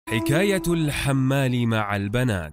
حكاية الحمال مع البنات.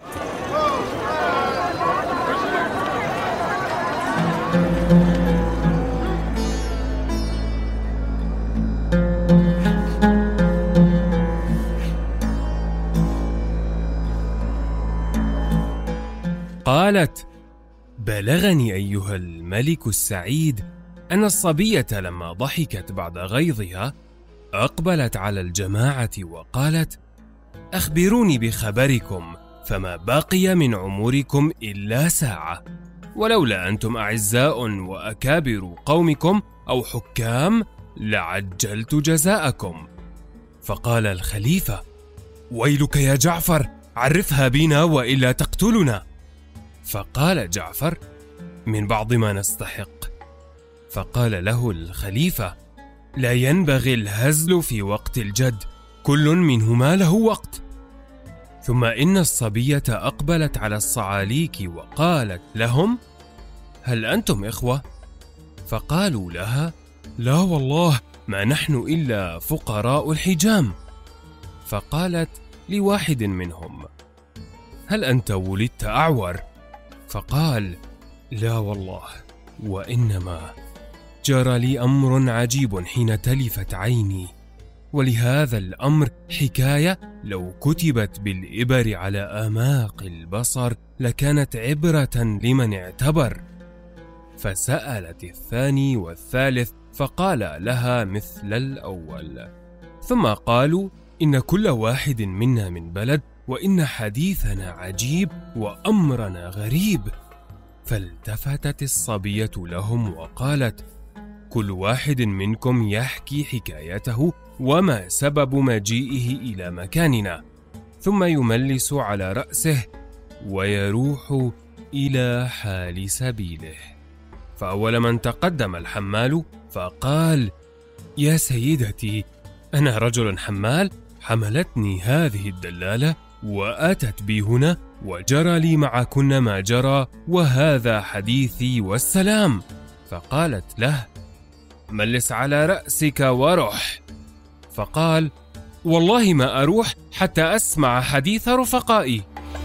قالت: بلغني أيها الملك السعيد أن الصبية لما ضحكت بعد غيظها أقبلت على الجماعة وقالت: أخبروني بخبركم، فما بقي من عمركم إلا ساعة، ولولا أنتم أعزاء وأكابر قومكم أو حكام لعجلت جزاءكم. فقال الخليفة: ويلك يا جعفر، عرفها بنا وإلا تقتلنا. فقال جعفر: من بعض ما نستحق. فقال له الخليفة: لا ينبغي الهزل في وقت الجد، كل منهما له وقت. ثم إن الصبية أقبلت على الصعاليك وقالت لهم: هل أنتم إخوة؟ فقالوا لها: لا والله، ما نحن إلا فقراء الحجام. فقالت لواحد منهم: هل أنت ولدت أعور؟ فقال: لا والله، وإنما جرى لي أمر عجيب حين تلفت عيني، ولهذا الأمر حكاية لو كتبت بالإبر على آماق البصر لكانت عبرة لمن اعتبر. فسألت الثاني والثالث فقال لها مثل الأول، ثم قالوا: إن كل واحد منا من بلد، وإن حديثنا عجيب وأمرنا غريب. فالتفتت الصبية لهم وقالت: كل واحد منكم يحكي حكايته وما سبب مجيئه إلى مكاننا، ثم يملس على رأسه ويروح إلى حال سبيله. فأول من تقدم الحمال فقال: يا سيدتي، أنا رجل حمال، حملتني هذه الدلالة وأتت بي هنا، وجرى لي معكن ما جرى، وهذا حديثي والسلام. فقالت له: ملس على رأسك وروح. فقال: والله ما أروح حتى أسمع حديث رفقائي.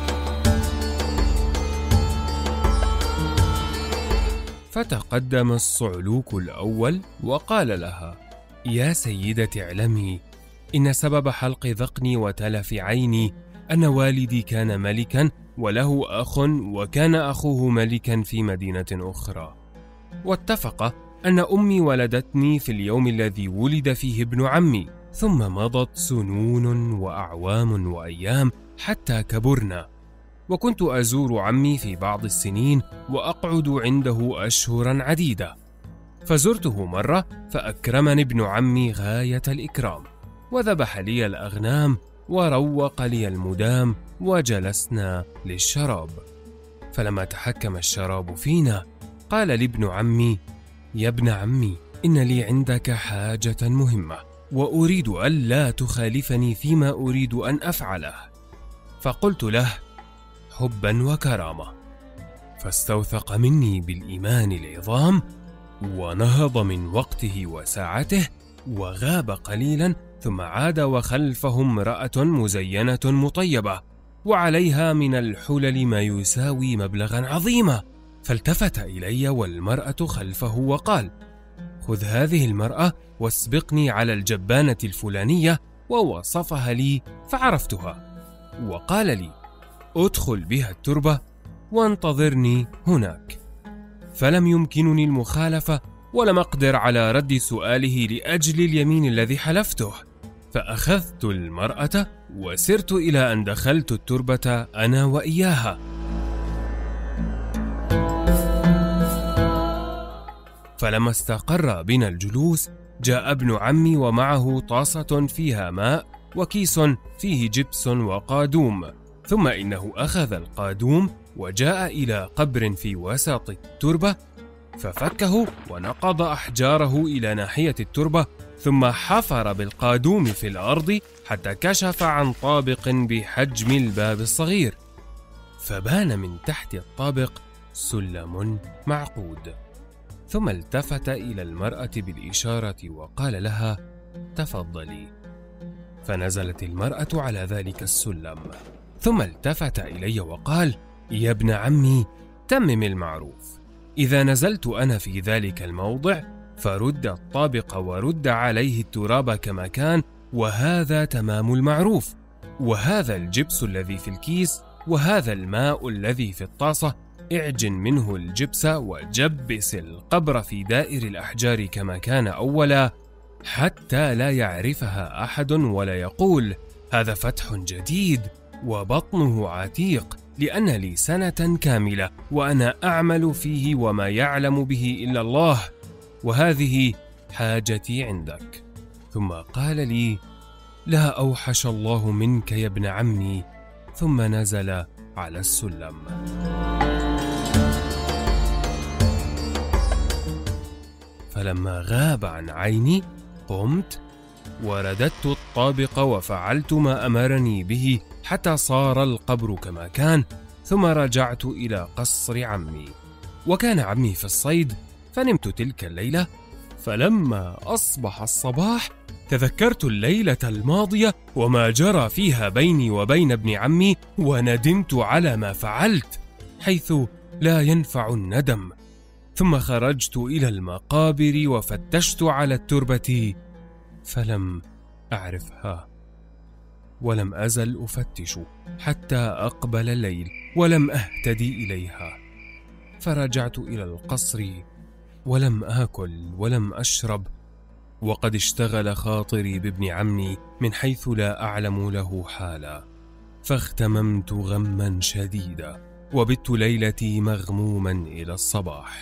فتقدم الصعلوك الأول وقال لها: يا سيدتي، اعلمي إن سبب حلق ذقني وتلف عيني أن والدي كان ملكا وله أخ، وكان أخوه ملكا في مدينة أخرى، واتفق أن أمي ولدتني في اليوم الذي ولد فيه ابن عمي، ثم مضت سنون وأعوام وأيام حتى كبرنا، وكنت أزور عمي في بعض السنين وأقعد عنده أشهرا عديدة. فزرته مرة فأكرمني ابن عمي غاية الإكرام، وذبح لي الأغنام وروق لي المدام، وجلسنا للشراب. فلما تحكم الشراب فينا قال لابن عمي: يا ابن عمي، إن لي عندك حاجة مهمة، وأريد ألا تخالفني فيما أريد أن أفعله. فقلت له: حبا وكرامة. فاستوثق مني بالإيمان العظام، ونهض من وقته وساعته، وغاب قليلا، ثم عاد وخلفه امرأة مزينة مطيبة، وعليها من الحلل ما يساوي مبلغا عظيما. فالتفت إلي والمرأة خلفه وقال: خذ هذه المرأة واسبقني على الجبانة الفلانية، ووصفها لي فعرفتها، وقال لي: ادخل بها التربة وانتظرني هناك. فلم يمكنني المخالفة، ولم أقدر على رد سؤاله لأجل اليمين الذي حلفته. فأخذت المرأة وسرت إلى أن دخلت التربة أنا وإياها. فلما استقر بنا الجلوس جاء ابن عمي ومعه طاسة فيها ماء وكيس فيه جبس وقادوم، ثم إنه أخذ القادوم وجاء إلى قبر في وسط التربة، ففكه ونقض أحجاره إلى ناحية التربة، ثم حفر بالقادوم في الأرض حتى كشف عن طابق بحجم الباب الصغير، فبان من تحت الطابق سلم معقود. ثم التفت إلى المرأة بالإشارة وقال لها: تفضلي. فنزلت المرأة على ذلك السلم، ثم التفت إلي وقال: يا ابن عمي، تمم المعروف. إذا نزلت أنا في ذلك الموضع فرد الطابق ورد عليه التراب كما كان، وهذا تمام المعروف. وهذا الجبس الذي في الكيس، وهذا الماء الذي في الطاسة، اعجن منه الجبس وجبس القبر في دائر الأحجار كما كان أولا، حتى لا يعرفها أحد ولا يقول: هذا فتح جديد وبطنه عتيق، لأن لي سنة كاملة وأنا أعمل فيه وما يعلم به إلا الله، وهذه حاجتي عندك. ثم قال لي: لا أوحش الله منك يا ابن عمي، ثم نزل على السلم. فلما غاب عن عيني قمت ورددت الطابق وفعلت ما أمرني به حتى صار القبر كما كان، ثم رجعت إلى قصر عمي. وكان عمي في الصيد، فنمت تلك الليلة. فلما أصبح الصباح تذكرت الليلة الماضية وما جرى فيها بيني وبين ابن عمي، وندمت على ما فعلت، حيث لا ينفع الندم. ثم خرجت إلى المقابر وفتشت على التربة فلم أعرفها، ولم أزل أفتش حتى أقبل الليل ولم أهتدي إليها. فرجعت إلى القصر ولم آكل ولم أشرب، وقد اشتغل خاطري بابن عمي من حيث لا أعلم له حالا. فاغتممت غما شديدا، وبت ليلتي مغموما إلى الصباح.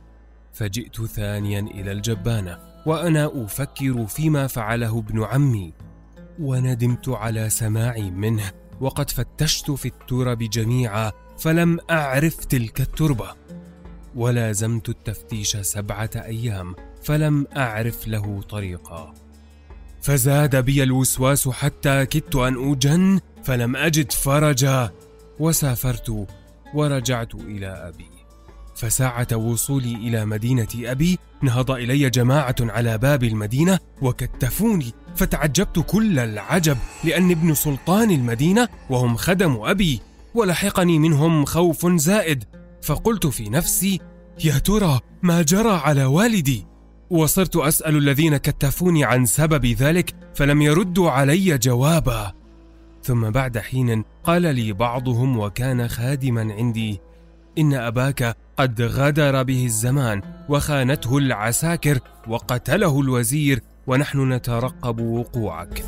فجئت ثانيا إلى الجبانة وأنا أفكر فيما فعله ابن عمي، وندمت على سماعي منه، وقد فتشت في الترب جميعا فلم أعرف تلك التربة، ولازمت التفتيش 7 أيام فلم أعرف له طريقا. فزاد بي الوسواس حتى كدت أن أجن فلم أجد فرجا، وسافرت ورجعت إلى أبي. فساعة وصولي إلى مدينة أبي نهض إلي جماعة على باب المدينة وكتفوني، فتعجبت كل العجب، لأن ابن سلطان المدينة وهم خدم أبي، ولحقني منهم خوف زائد. فقلت في نفسي: يا ترى ما جرى على والدي؟ وصرت أسأل الذين كتفوني عن سبب ذلك فلم يردوا علي جوابا. ثم بعد حين قال لي بعضهم وكان خادما عندي: إن أباك قد غدر به الزمان وخانته العساكر وقتله الوزير، ونحن نترقب وقوعك.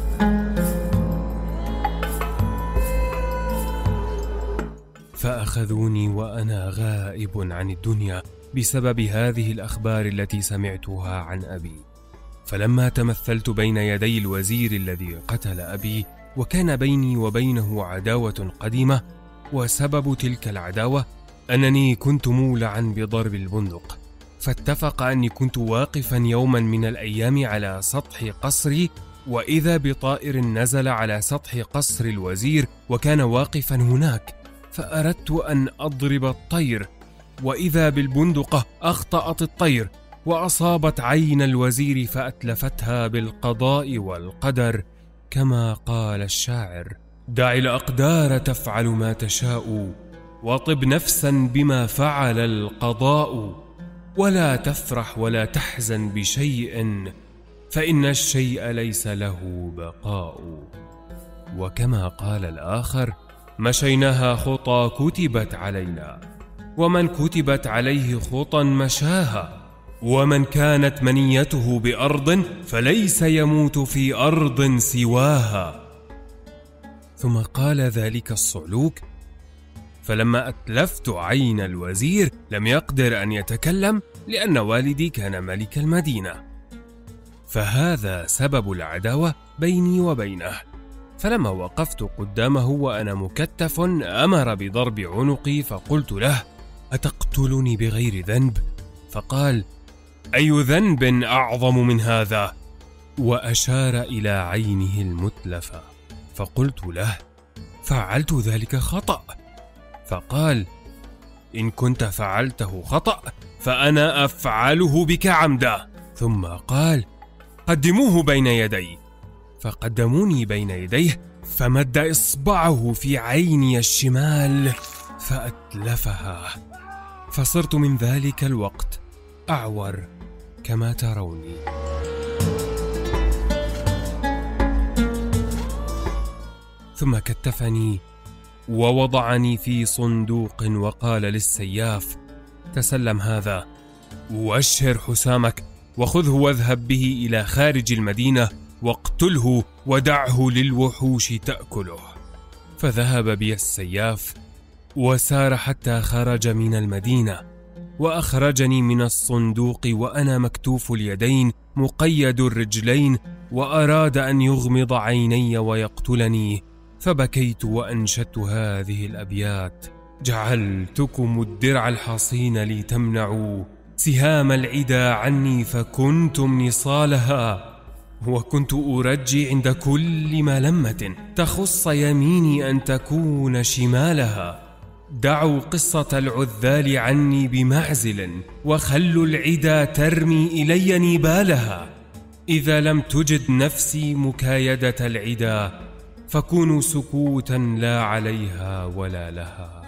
فأخذوني وأنا غائب عن الدنيا بسبب هذه الأخبار التي سمعتها عن أبي. فلما تمثلت بين يدي الوزير الذي قتل أبي، وكان بيني وبينه عداوة قديمة، وسبب تلك العداوة أنني كنت مولعا بضرب البندق، فاتفق أني كنت واقفا يوما من الأيام على سطح قصري، وإذا بطائر نزل على سطح قصر الوزير وكان واقفا هناك، فأردت أن أضرب الطير، وإذا بالبندقة أخطأت الطير وأصابت عين الوزير فأتلفتها بالقضاء والقدر، كما قال الشاعر: دع الأقدار تفعل ما تشاء، وطب نفسا بما فعل القضاء، ولا تفرح ولا تحزن بشيء، فإن الشيء ليس له بقاء. وكما قال الآخر: مشيناها خطى كتبت علينا، ومن كتبت عليه خطى مشاها، ومن كانت منيته بأرض فليس يموت في أرض سواها. ثم قال ذلك الصعلوك: فلما أتلفت عين الوزير لم يقدر أن يتكلم، لأن والدي كان ملك المدينة، فهذا سبب العداوة بيني وبينه. فلما وقفت قدامه وأنا مكتف أمر بضرب عنقي، فقلت له: أتقتلني بغير ذنب؟ فقال: أي ذنب أعظم من هذا؟ وأشار إلى عينه المتلفة. فقلت له: فعلت ذلك خطأ. فقال: إن كنت فعلته خطأ فأنا أفعله بك عمدا. ثم قال: قدموه بين يدي. فقدموني بين يديه، فمد إصبعه في عيني الشمال فأتلفها، فصرت من ذلك الوقت أعور كما تروني. ثم كتفني ووضعني في صندوق وقال للسياف: تسلم هذا واشهر حسامك وخذه واذهب به إلى خارج المدينة واقتله ودعه للوحوش تأكله. فذهب بي السياف وسار حتى خرج من المدينة، وأخرجني من الصندوق وأنا مكتوف اليدين مقيد الرجلين، وأراد أن يغمض عيني ويقتلني، فبكيت وأنشدت هذه الأبيات: جعلتكم الدرع الحصين لتمنعوا سهام العدا عني، فكنتم نصالها، وكنت أرجي عند كل ملمة تخص يميني أن تكون شمالها. دعوا قصة العذال عني بمعزل، وخلوا العدا ترمي إلي نبالها. إذا لم تجد نفسي مكايدة العدا، فكونوا سكوتا لا عليها ولا لها.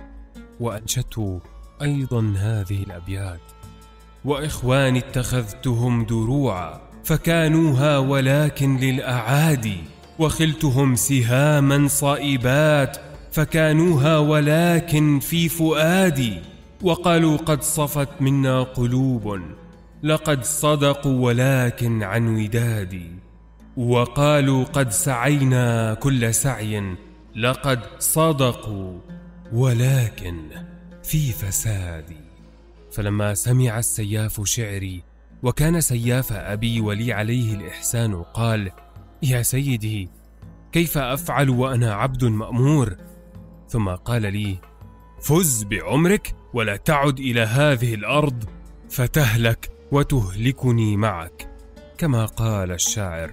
وأنشدت أيضا هذه الأبيات: وإخواني اتخذتهم دروعا، فكانوها ولكن للأعادي، وخلتهم سهاما صائبات، فكانوها ولكن في فؤادي. وقالوا قد صفت منا قلوب، لقد صدقوا ولكن عن ودادي. وقالوا قد سعينا كل سعي، لقد صدقوا ولكن في فسادي. فلما سمع السياف شعري، وكان سياف أبي ولي عليه الإحسان، قال: يا سيدي، كيف أفعل وأنا عبد مأمور؟ ثم قال لي: فز بعمرك ولا تعد إلى هذه الأرض فتهلك وتهلكني معك، كما قال الشاعر: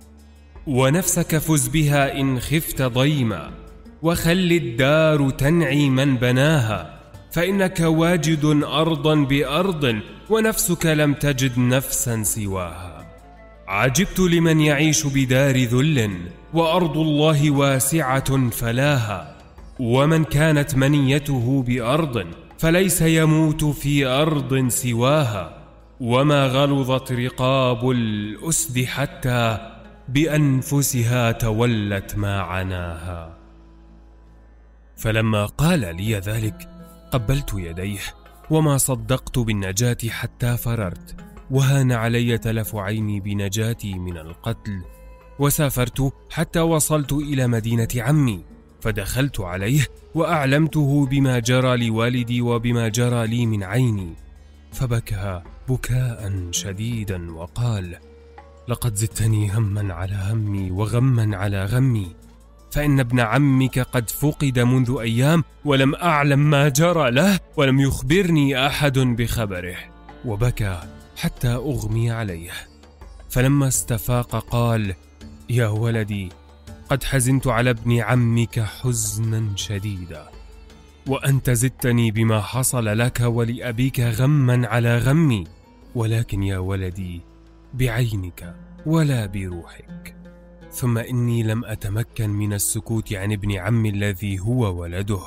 ونفسك فز بها إن خفت ضيما، وخل الدار تنعي من بناها، فإنك واجد أرضا بأرض، ونفسك لم تجد نفسا سواها. عجبت لمن يعيش بدار ذل، وأرض الله واسعة فلاها، ومن كانت منيته بأرض، فليس يموت في أرض سواها. وما غلظت رقاب الأسد حتى بأنفسها تولت ما عناها. فلما قال لي ذلك قبلت يديه، وما صدقت بالنجاة حتى فررت، وهان علي تلف عيني بنجاتي من القتل. وسافرت حتى وصلت إلى مدينة عمي، فدخلت عليه وأعلمته بما جرى لوالدي وبما جرى لي من عيني، فبكى بكاء شديدا وقال: لقد زدتني هما على همي وغما على غمي، فإن ابن عمك قد فقد منذ أيام، ولم أعلم ما جرى له، ولم يخبرني أحد بخبره. وبكى حتى أغمي عليه. فلما استفاق قال: يا ولدي، قد حزنت على ابن عمك حزنا شديدا، وأنت زدتني بما حصل لك ولأبيك غما على غمي، ولكن يا ولدي بعينك ولا بروحك. ثم إني لم أتمكن من السكوت عن ابن عمي الذي هو ولده،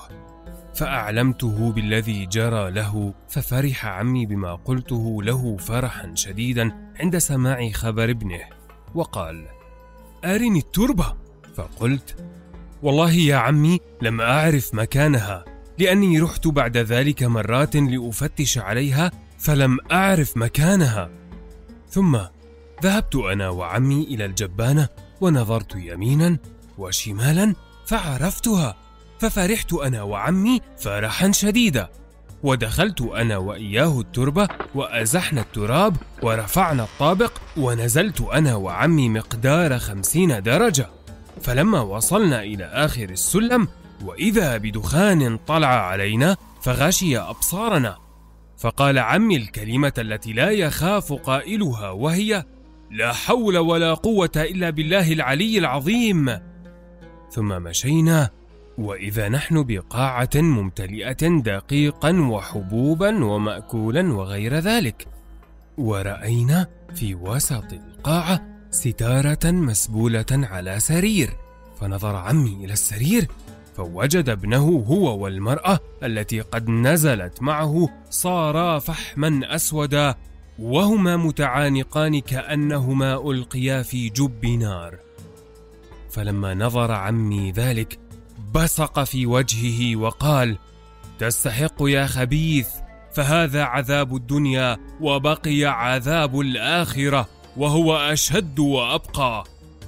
فأعلمته بالذي جرى له، ففرح عمي بما قلته له فرحا شديدا عند سماع خبر ابنه، وقال: أرني التربة. فقلت: والله يا عمي لم أعرف مكانها، لأني رحت بعد ذلك مرات لأفتش عليها فلم أعرف مكانها. ثم ذهبت أنا وعمي إلى الجبانة، ونظرت يمينا وشمالا فعرفتها، ففرحت أنا وعمي فرحا شديدا، ودخلت أنا وإياه التربة، وأزحنا التراب ورفعنا الطابق، ونزلت أنا وعمي مقدار 50 درجة. فلما وصلنا إلى آخر السلم، وإذا بدخان طلع علينا فغشي أبصارنا، فقال عمي الكلمة التي لا يخاف قائلها، وهي: لا حول ولا قوة إلا بالله العلي العظيم. ثم مشينا، وإذا نحن بقاعة ممتلئة دقيقا وحبوبا ومأكولا وغير ذلك، ورأينا في وسط القاعة ستارة مسبولة على سرير، فنظر عمي إلى السرير فوجد ابنه هو والمرأة التي قد نزلت معه صارا فحما أسودا، وهما متعانقان كأنهما ألقيا في جب نار. فلما نظر عمي ذلك بصق في وجهه وقال: تستحق يا خبيث، فهذا عذاب الدنيا وبقي عذاب الآخرة وهو أشد وأبقى.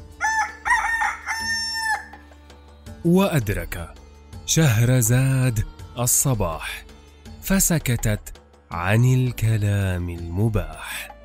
وأدرك شهرزاد الصباح فسكتت عن الكلام المباح.